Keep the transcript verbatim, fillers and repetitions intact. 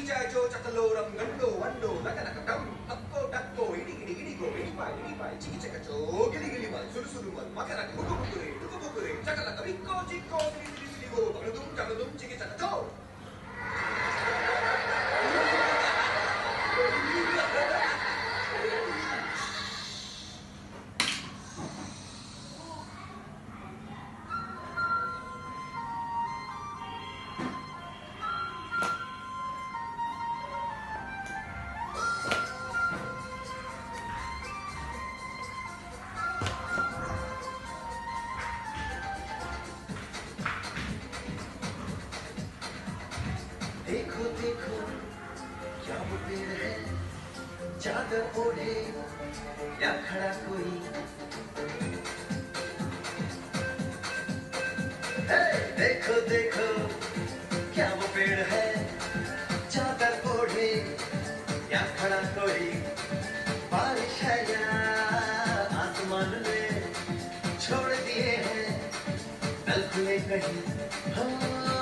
Cho chakalo ram gando wando laka laka dam takko takko idi idi idi go idi pai idi pai chiki chaka cho gili gili mal suru suru mal makara buku buku re buku buku re chaka laka bikko chikko gili gili gili go bagadum jagadum chiki chaka cho देखो देखो क्या वो पेड़ है चादर ओढ़े या खड़ा कोई हे देखो देखो क्या वो पेड़ है चादर ओढ़े या खड़ा कोई बारिश है या आसमान में छोड़ दिए हैं नल खुले कहीं हाँ